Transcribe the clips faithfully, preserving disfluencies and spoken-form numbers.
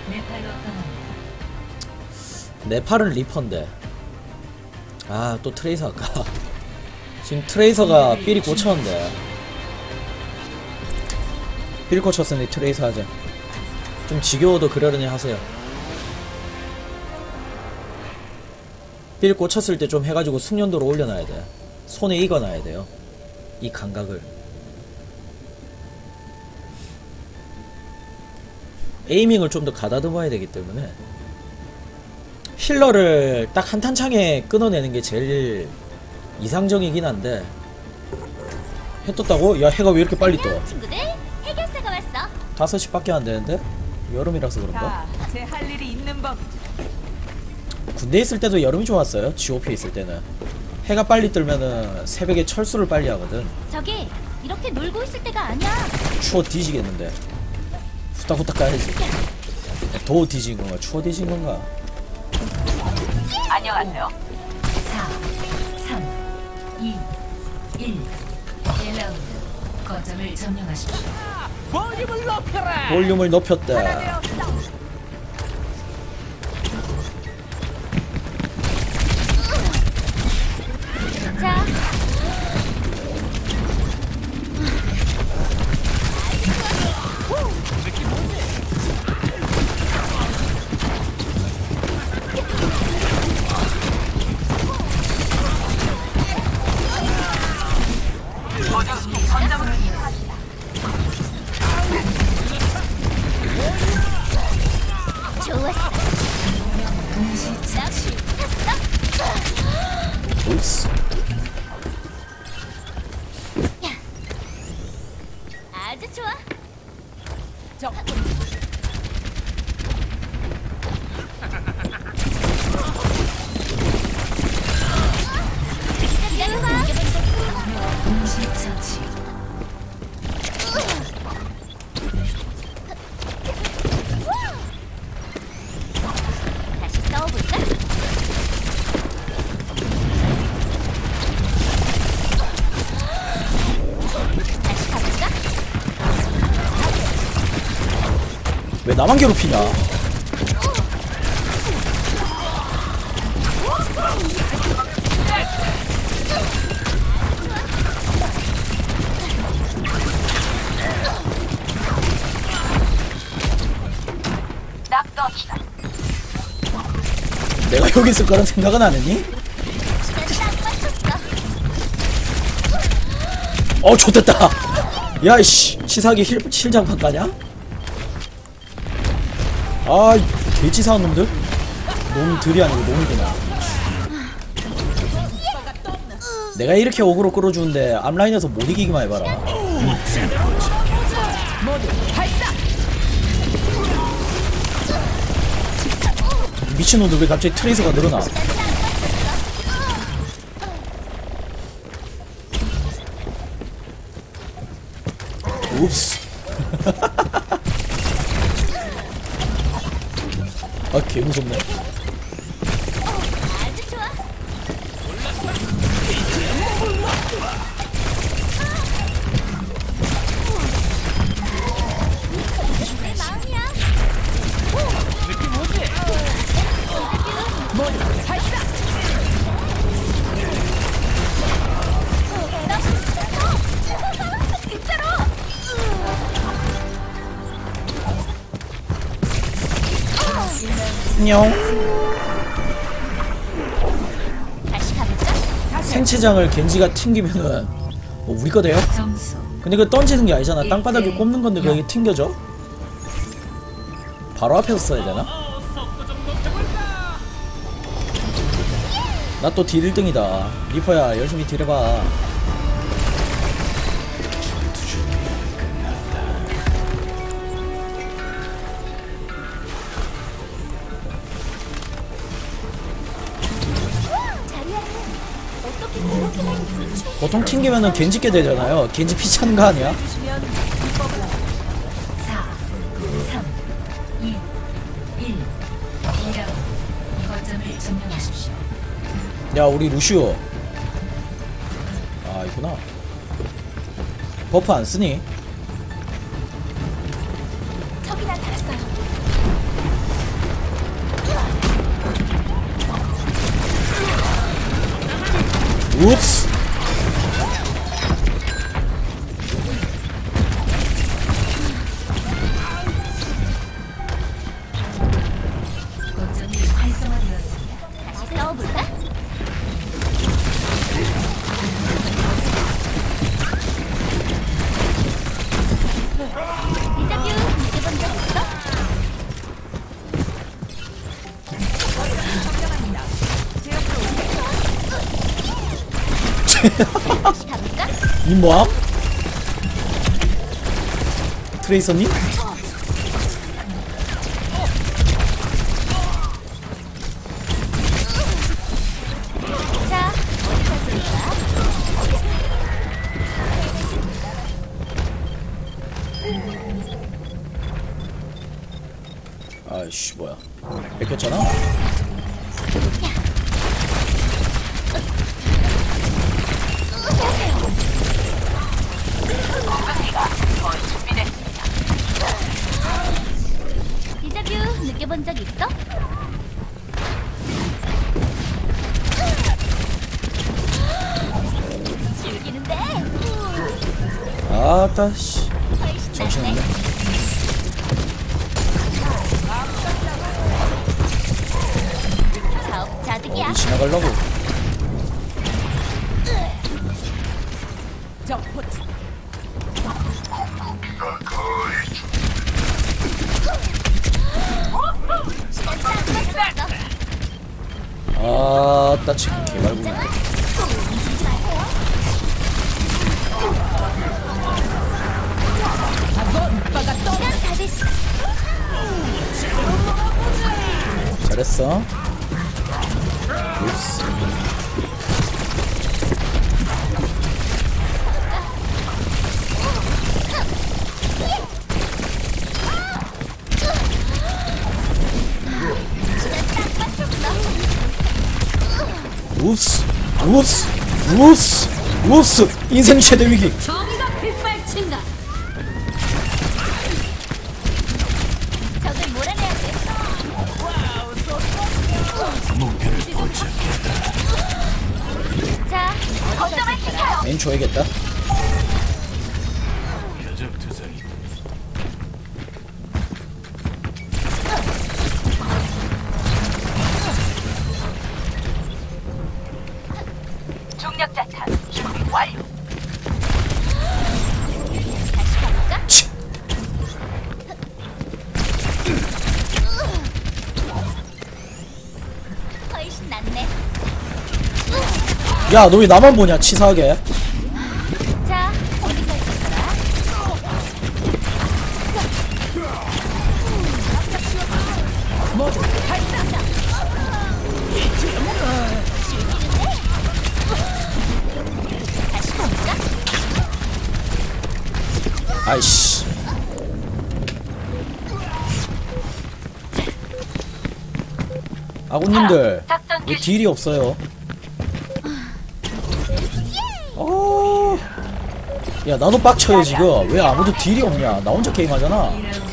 네팔은 리퍼인데. 아, 또 트레이서 할까? 지금 트레이서가 삘이 꽂혔는데. 삘 꽂혔으니 트레이서 하자. 좀 지겨워도 그러려니 하세요. 삘 꽂혔을 때 좀 해가지고 숙련도를 올려놔야 돼. 손에 익어놔야 돼요. 이 감각을. 에이밍을 좀 더 가다듬어야 되기 때문에 힐러를 딱 한탄창에 끊어내는 게 제일 이상적이긴 한데. 해 떴다고? 야, 해가 왜 이렇게 빨리 떠? 친구들, 해결사가 왔어. 다섯 시밖에 안 되는데? 여름이라서 그런가? 제 할 일이 있는 법. 군대에 있을 때도 여름이 좋았어요. 지오피에 있을 때는 해가 빨리 뜨면은 새벽에 철수를 빨리 하거든. 저기 이렇게 놀고 있을 때가 아니야. 추워 뒤지겠는데. 후딱후딱 가야지. 더워 뒤진 건가? 추워 뒤진 건가? 안녕하세요. 사, 삼, 이, 일. 일 라운드. 거점을 점령하십시오. 볼륨을 높여라. 볼륨을 높였다. 자, 좋았어. 옵스. 아주 좋아. 저 기다려봐. 동시처치. 다시 싸워볼까? 다시 가볼까? 왜 나만 괴롭히냐? 낙떠시다. 내가 여기 있을 거란 생각은 안 했니? 딱 맞췄어. 어, 좋됐다. 야이씨, 치사하게 힐, 힐장판 까냐? 아, 개치사한 놈들? 놈들이 아니고 놈이구나. 내가 이렇게 어그로 끌어주는데 앞라인에서 못 이기기만 해봐라. 미친놈들 왜 갑자기 트레이서가 늘어나? 옵스. 아, 개무섭네. 아주 좋아. 내 마음이야. 진짜로. 안녕. 다시 가볼까? 생체장을 겐지가 튕기면은 뭐 우리 거 돼요? 점수. 근데 그 던지는 게 아니잖아. 땅바닥에 꼽는 건데 그게 튕겨져? 바로 앞에서 써야 되나? 나 또 딜 일 등이다. 리퍼야, 열심히 딜해봐. 어떻게 그렇게 많이 부르지? 보통 튕기면은 겐지께 되잖아요. 겐지 피 차는 거 아니야? 사, 삼, 이, 일. 이 라운드. 거점을 점령하십시오. 야, 우리 루시오. 아, 있구나. 버프 안 쓰니? 적이 나타났어요. 웁스. 거점이 활성화되었습니다. 다시 싸워볼까? 인터뷰 느껴본 적 있어? 다시 가볼까? 이 뭐함? 트레이서님? 자, 어디까지 올까? 아이씨 뭐야 뺏겼잖아? 인터뷰 느껴본 적 있어? 즐기는데 아따 씨 훨씬 정신없네. 낫네. 자업자득이야. 어디 지나가려고. 점포트. 시간 딱 맞췄어. 아따 지금 개발구나. 움직이지 마세요. 시간 다 됐어. 잘했어. 웁스. 웁스 웁스 웁스 웁스 인생 최대 위기. 정의가 빗발친다. 적을 몰아내야 돼. 자, 거점을 지켜요. 메인 줘야겠다. 중력자탄 준비 완료. 다시 가볼까? 치. 훨씬 낫네. 야 너 왜 나만 보냐 치사하게. 자, 어디까지 가라? 다시 가볼까? 아이씨. 아군님들 작전 왜 개시. 딜이 없어요? 어... 야 나도 빡쳐요 지금. 왜 아무도 딜이 없냐. 나 혼자 게임하잖아.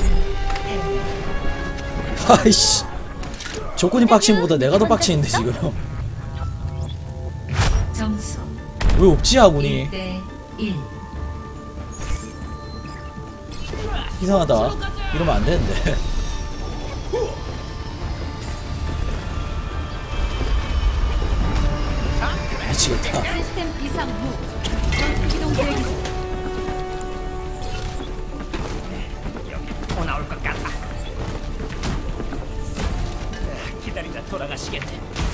아이씨 조건이 빡친 것보다 내가 더 빡치는데 지금. 점수 왜 없지 아군이. 일 대 일. 이상하다. 이러면 안 되는데. 미치겠다. 시스템 이상 무. 전투 기동 대기 중. 또 나올 것 같다. 기다리다 돌아가시겠네.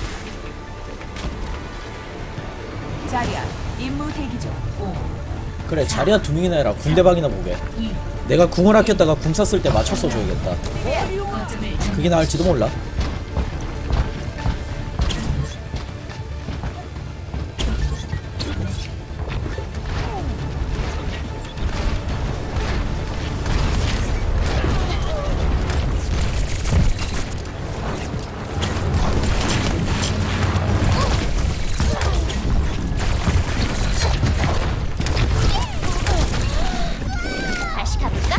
자리야. 임무 대기 중. 오, 그래 자리야 두 명이나 해라. 군대방이나 보게. 이. 내가 궁을 아꼈다가 궁 쐈을 때 맞춰서 줘야겠다. 거점을 점- 그게 나을지도 몰라. 다시 가볼까?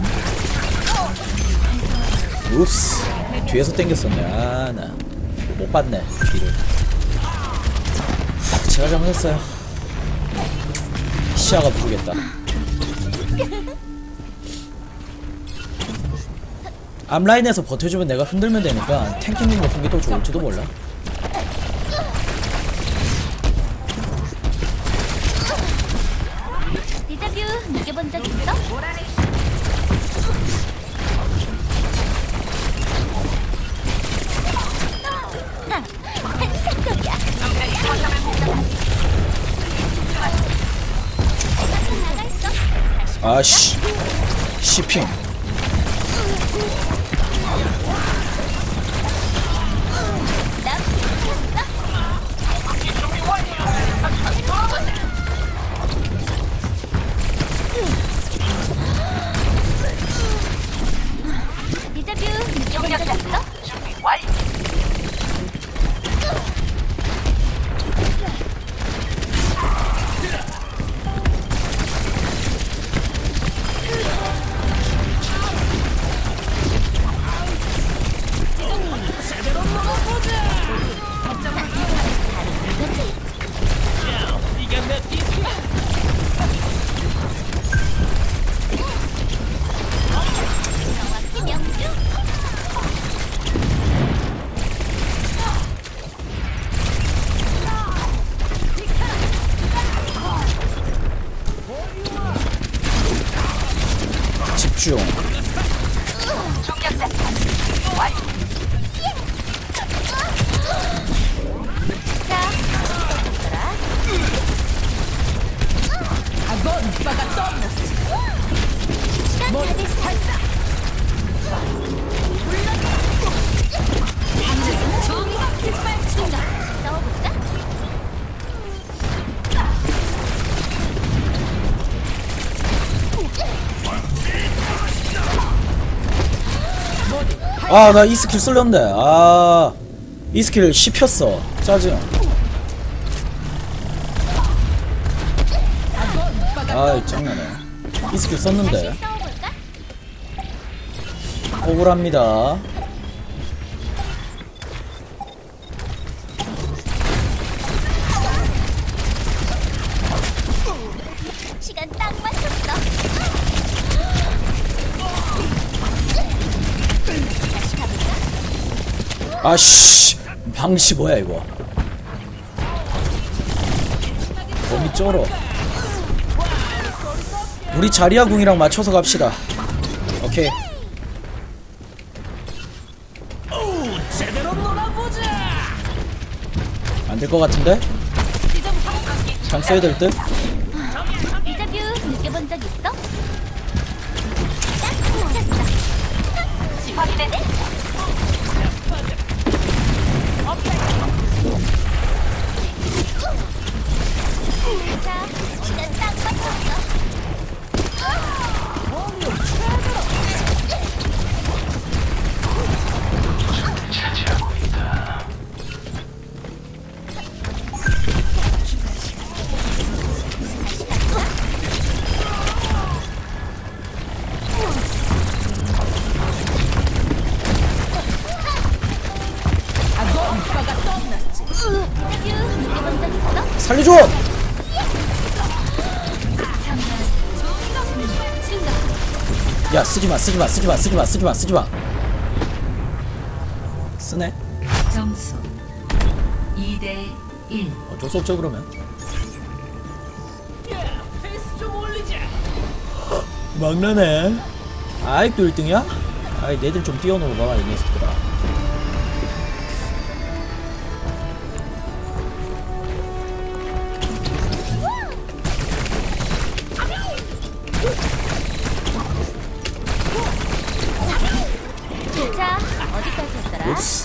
읍스 뒤에서 땡겼었네. 아 나 못 봤네 뒤를. 빡쳐. 제가 잘못했어요. 시야가 부르겠다. 앞라인에서 버텨주면 내가 흔들면 되니까 탱킹님 같은 게 더 좋을지도 몰라. 데자뷰 느껴본 적 있어? 하, 한상적이야. 나가 있어. 아씨, 시핑. 나 데자뷰 느껴본 적 있어? 정확히 명중. 집중. 자, 어디서라? 시간 다 됐어. 정의가 빗발친다. 싸워볼까? 아, 나 이 스킬 쓸렸는데. 아, 이 스킬 씹혔어. 짜증. 아이, 짱나네. 이 스킬 썼는데. 싸워볼까? 억울합니다. 시간 딱 맞췄어. 다시 가볼까? 아씨, 방시 뭐야 이거. 몸이 쩔어. 우리 자리야 궁이랑 맞춰서 갑시다. 오케이. 제대로 놀아보자. 안 될 것 같은데? 장 써야 될 듯? 데자뷰 느껴본 적 있어? 딱 맞췄어. 확인했네? 자, 시간 딱 맞췄어. 데자뷰 느껴본 적 있어? 살려줘! 야, 쓰지마, 쓰지마, 쓰지마, 쓰지마, 쓰지마, 쓰지마. 쓰네? 점수 이 대 일. 어쩔 수 없죠, 그러면. 페이스 좀 올리자. 막나네. 아직도 일 등이야? 아이, 내들 좀 뛰어놀아봐, 이 녀석들아. 자, 어디까지 했더라? 옵스.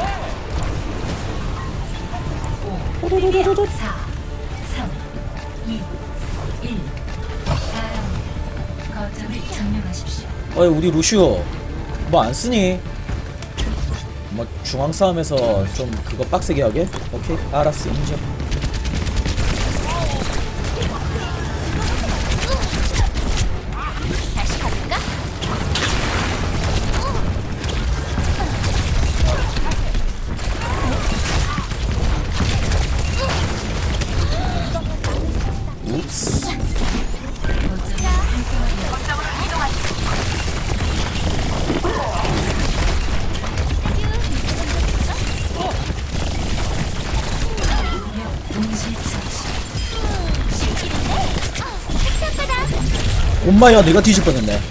사, 삼, 이, 일. 사 라운드. 거점을 점령하십시오. 어이, 우리 루시오 뭐 안 쓰니? 뭐 중앙 싸움에서 좀 그거 빡세게 하게? 오케이, 알았어, 인정. 다시 가볼까? 엄마야 내가 뒤질 뻔했네.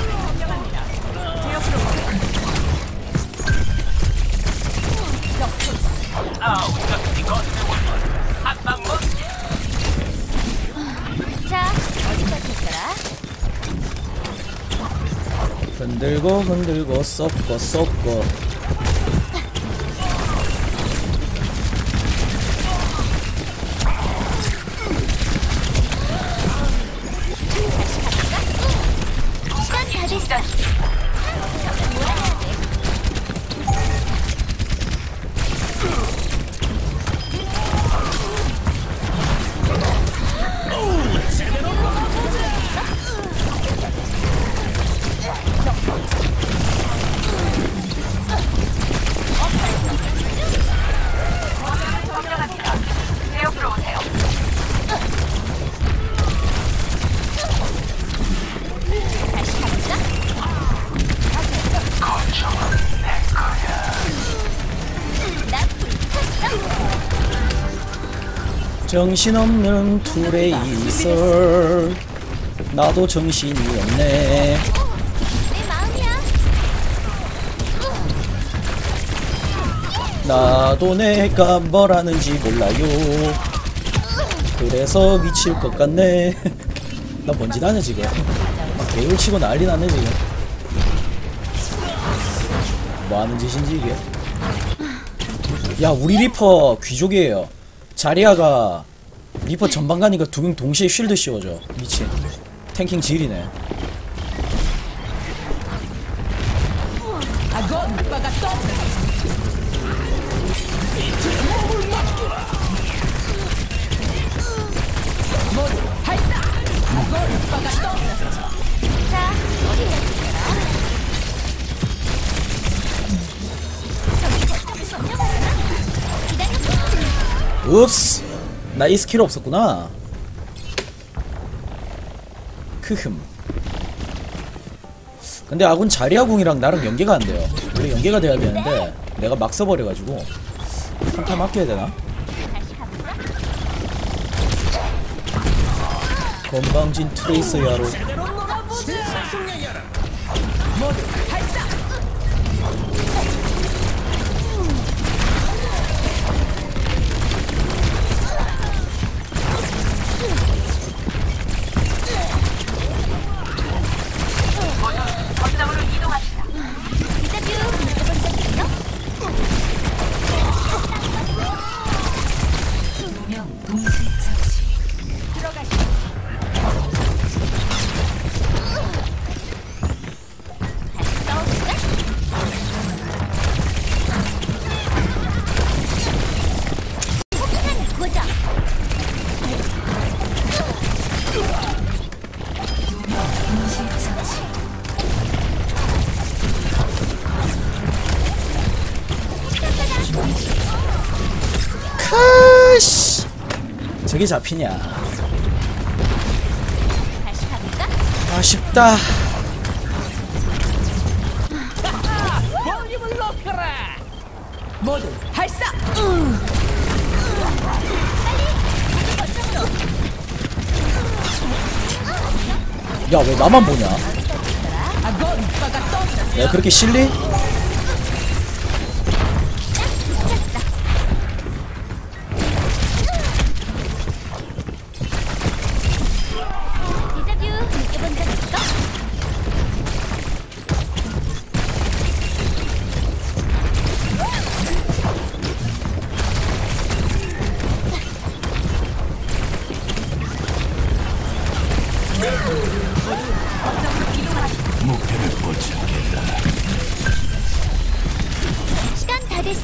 자, 어디까지 했더라? 흔들고 흔들고 섞어 섞어. 시간 다 됐어. 정신없는 투레이서. 나도 정신이 없네. 내 마음이야. 나도 내가 뭘 하는지 몰라요. 그래서 미칠 것 같네. 나 뭔짓 하냐 지금. 막 개울 치고 난리 나네 지금. 뭐 하는 짓인지 이게. 야 우리 리퍼 귀족이에요. 자리아가 리퍼 전방 가니까 두 명 동시에 쉴드 씌워줘. 미친. 탱킹 지리네. 자, 어디까지 했더라? 읍스. 나 이 스킬 없었구나. 크흠. 근데 아군 자리아궁이랑 나랑 연계가 안 돼요. 원래 연계가 돼야 되는데 내가 막 써버려가지고 한타 맡겨야 되나? 건방진 트레이서 야로. 크씨. 저게 잡히냐. 다시 가볼까? 아쉽다. 볼륨을 높여라. 모두 발사. 야 왜 나만 보냐. 내가 그렇게 실리? 데자뷰 느껴본 적 있어? 시간 다 됐어.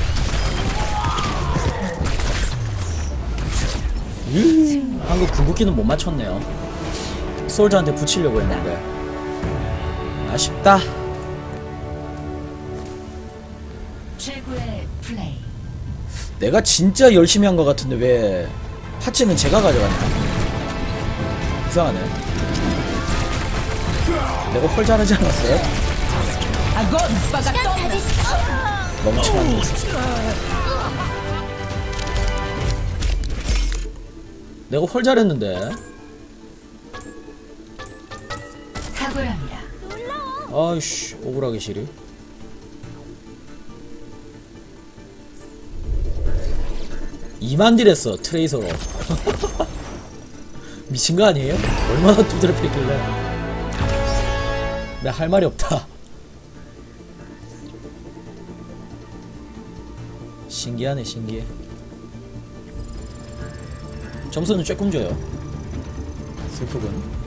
음, 한국 궁극기는 못 맞췄네요. 솔저한테 붙이려고 했는데 아쉽다. 최고의 플레이. 내가 진짜 열심히 한 것 같은데 왜 파츠는 제가 가져갔냐. 이상하네. 내가 헐 잘하지 않았어요? 시간 다 됐어. 멍청한 녀석. 내가 헐 잘했는데. 탁월합니다. 아이씨 억울하게 싫이. 이만 딜했어 트레이서로. 미친거 아니에요? 얼마나 두드려 패길래. 내가 할 말이 없다. 신기하네 신기해. 점수는 조금 줘요 슬프군.